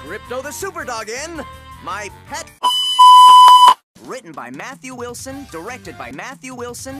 Crypto the Superdog in My Pet. Written by Matthew Wilson, directed by Matthew Wilson.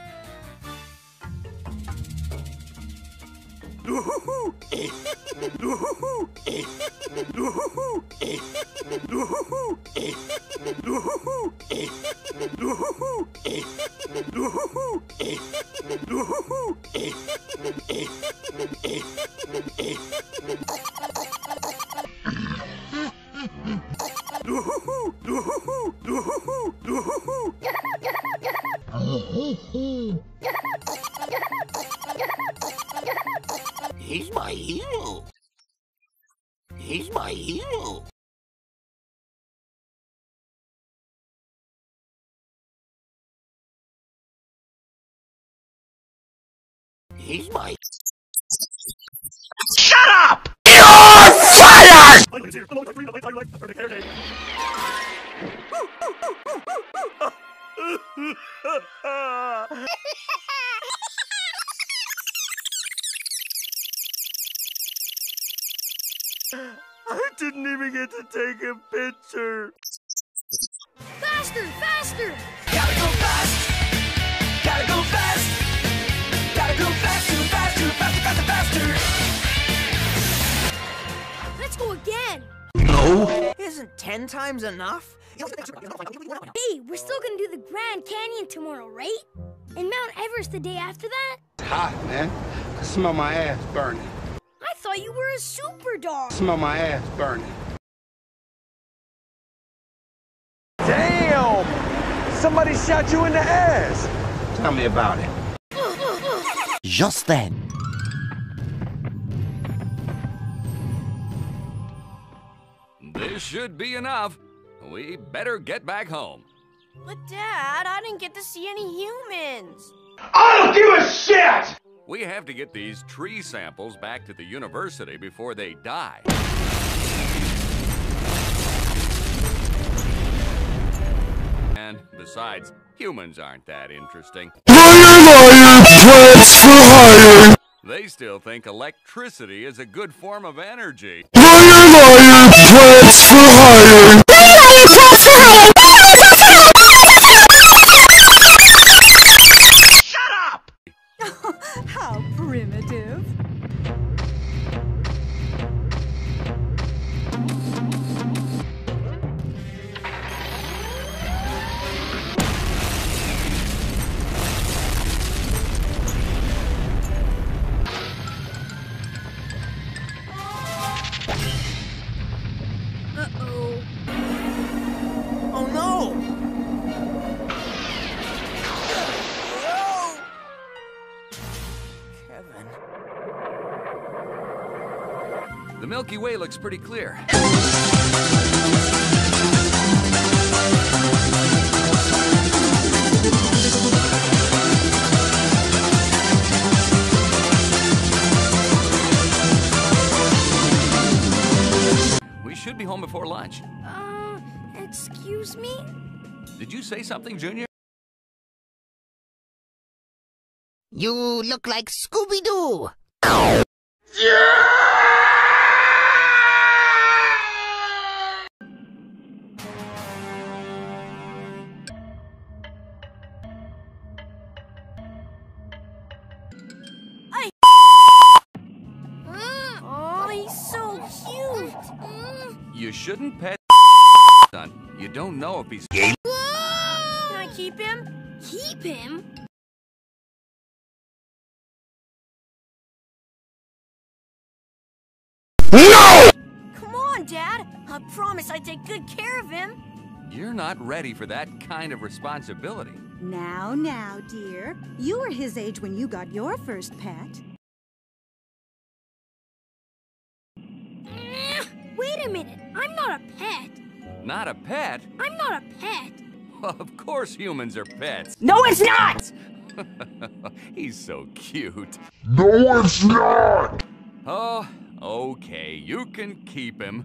He's my hero. He's my hero. He's my... Shut up! You're fired! I didn't even get to take a picture. Faster, faster! Gotta go fast! Gotta go fast! Gotta go fast, too fast, too faster, faster, faster! Let's go again! No. Isn't 10 times enough? Hey, we're still gonna do the Grand Canyon tomorrow, right? And Mount Everest the day after that? It's hot, man. I smell my ass burning. I thought you were a super dog. Smell my ass burning. Damn! Somebody shot you in the ass. Tell me about it. Just then. This should be enough. We better get back home. But Dad, I didn't get to see any humans. I don't give a shit! We have to get these tree samples back to the university before they die. And besides, humans aren't that interesting. Plants for hire. They still think electricity is a good form of energy. Plants for hire. Shut up! How primitive. Uh-oh. Oh no! Whoa! Kevin. The Milky Way looks pretty clear. We should be home before lunch. Excuse me? Did you say something, Junior? You look like Scooby-Doo. Oh, he's so cute. You shouldn't pet son. You don't know if he's Can I keep him? Keep him? No! Come on, Dad. I promise I'd take good care of him. You're not ready for that kind of responsibility. Now, now, dear. You were his age when you got your first pet. Wait a minute. I'm not a pet. Not a pet? I'm not a pet. Of course humans are pets. No, it's not! He's so cute. No, it's not. Oh, okay, you can keep him.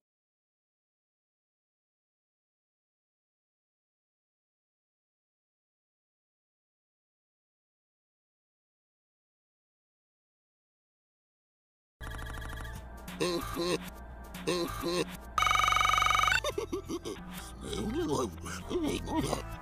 you.